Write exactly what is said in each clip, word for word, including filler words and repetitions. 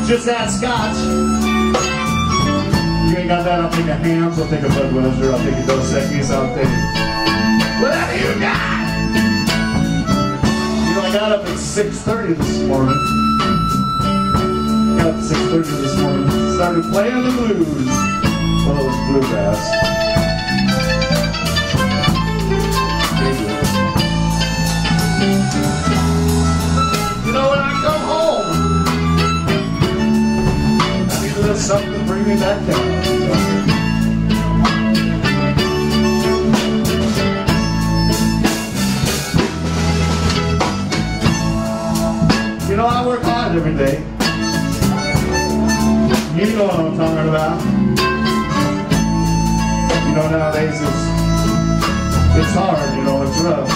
Just that scotch. You ain't got that, I'll take a Hams, I'll take a Budweiser, I'll take a Dos Equis, I'll take whatever you got. You know, I got up at six thirty this morning. Got up at six thirty this morning. Started playing the blues. Well, it was bluegrass. You know, when I come home, I need a little something to bring me back down. You know, I work hard every day. You know what I'm talking about. You know, nowadays it's, it's hard, you know, it's rough.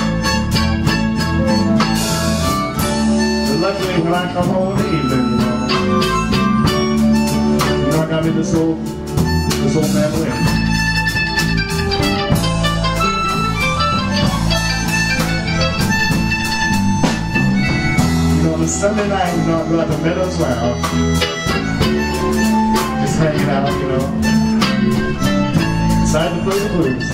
But luckily when I come home in the evening, you know, you know, I got me this old, this old mandolin. You know, on a Sunday night, you know, I go out to Meadows Lounge. Hanging out, you know, decided to play the blues.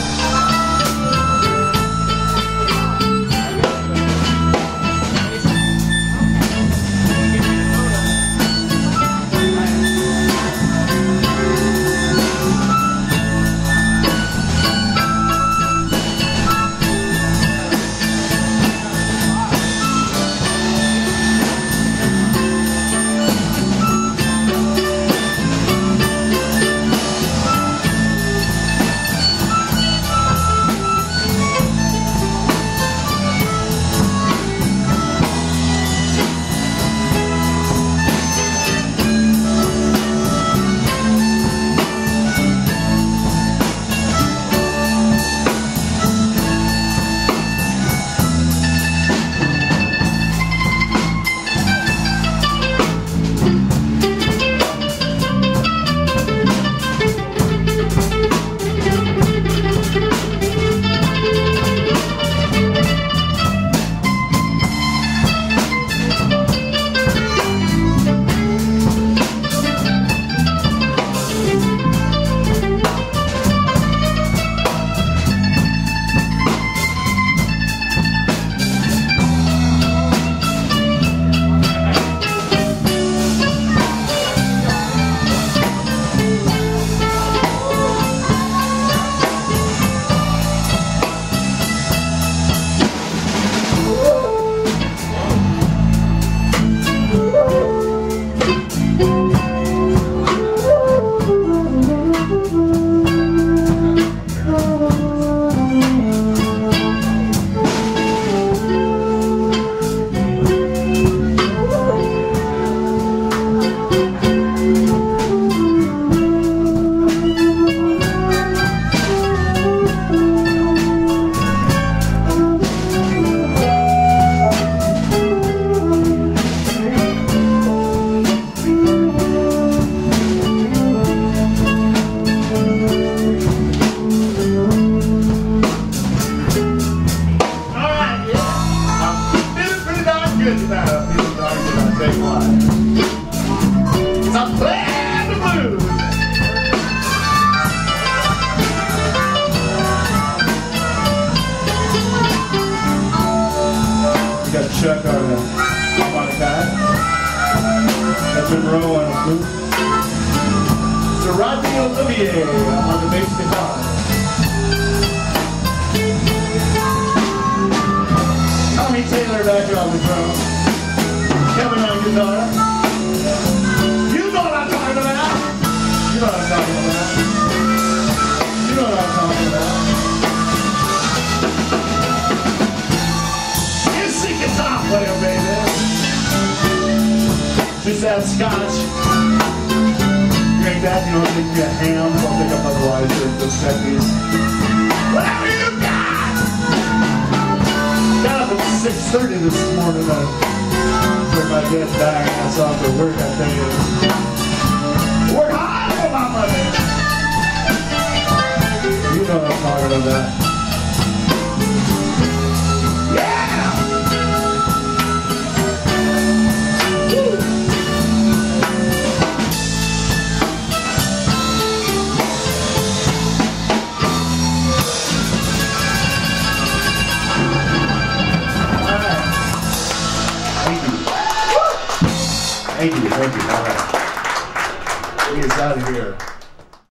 Chuck on the harmonica. That's Munroe on the flute. So Rodney on the bass guitar. Tommy Taylor back on the drums. Kevin on guitar. You know what I'm talking about. You know what I'm talking about. You know what I'm talking about. Guitar player, baby. Just that scotch. Drink that, you know, take me a ham, I'll pick up Budweiser and Dos Equis. Whatever you got! Got up at six thirty this morning to bring my dead dying ass off to work, I tell you. Work hard for my money! You know what I'm talking about. Yeah! Thank you, thank you. All right. Get us out of here.